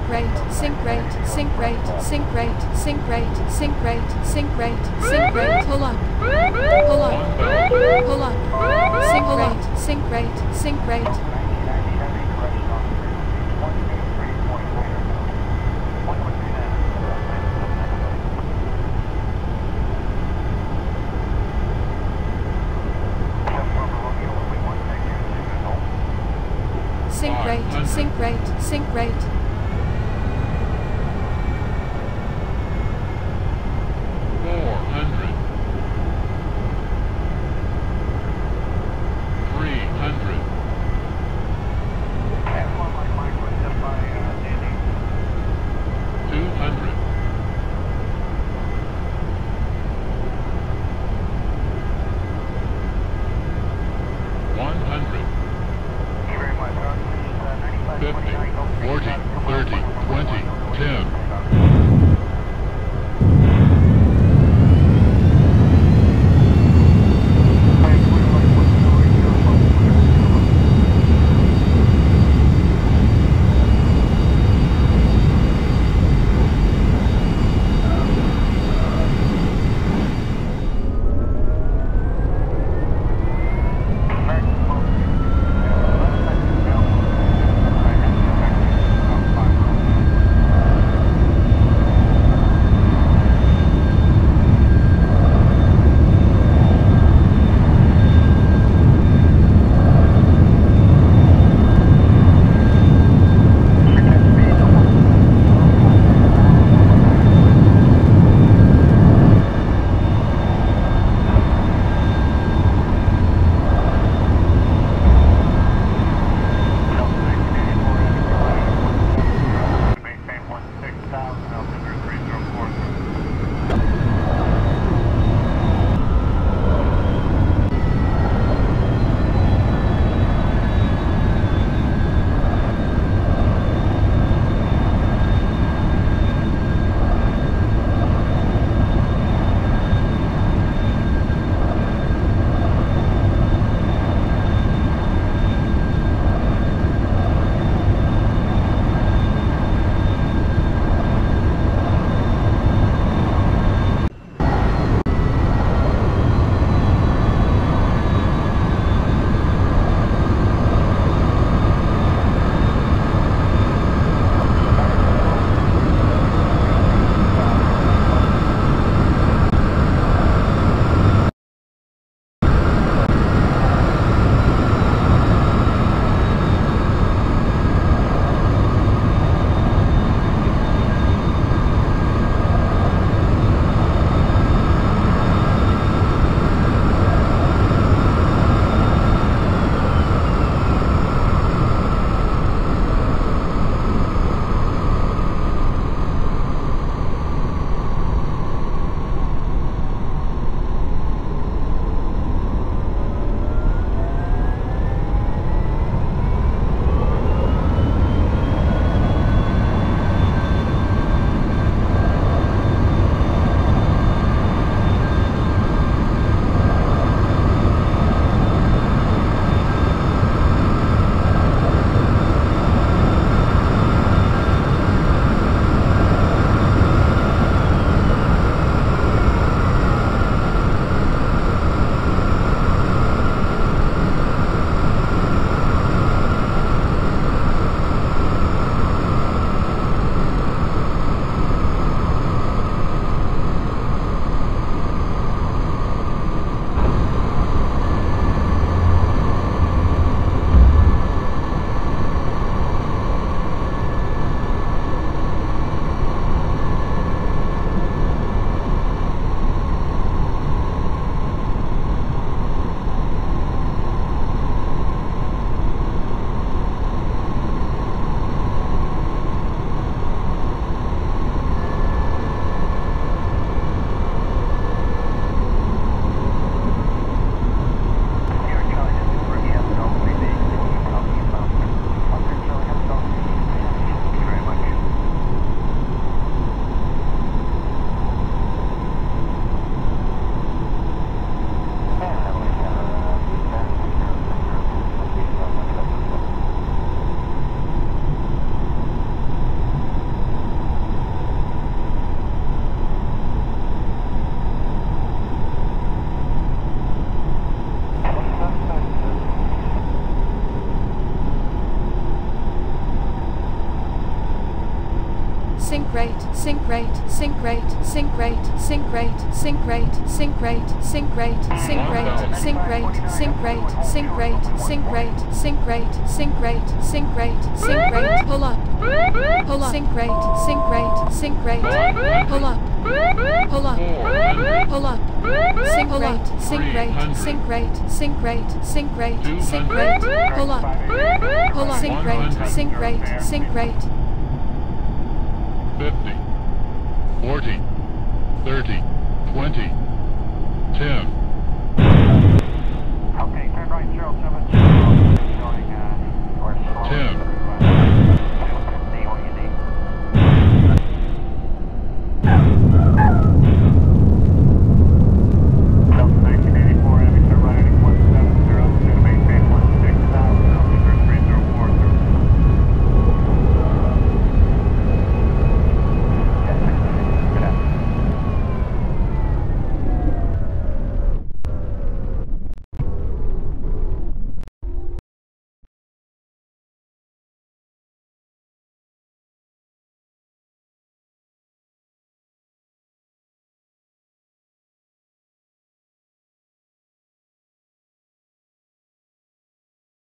rate, sync rate, sync rate, sync rate, sync rate, sync rate, sync rate, sync rate, pull up, pull up, pull up, sync rate, sync rate, sync rate. Sync rate, sync rate, sync rate. 400. 300. 200. 100. 50, 40, 30, 20, 10. sink rate, sink rate, sink rate, sink rate, sink rate, sink rate, sink rate, sink rate, sink rate, sink rate, sink rate, sink rate, sink rate, sink rate, sink rate, sink rate, sink rate, pull up, sink rate, sink rate, sink rate, pull up, pull up, pull up, sink rate, sink rate, sink rate, sink rate, sink rate, sink rate, pull up, sink rate, sink rate, sink rate. 50, 40, 30, 20, 10.